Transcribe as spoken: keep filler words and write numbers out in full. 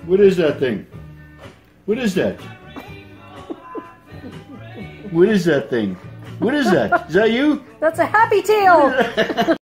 What is that thing? What is that? What is that thing? What is that? Is that you? That's a happy tail.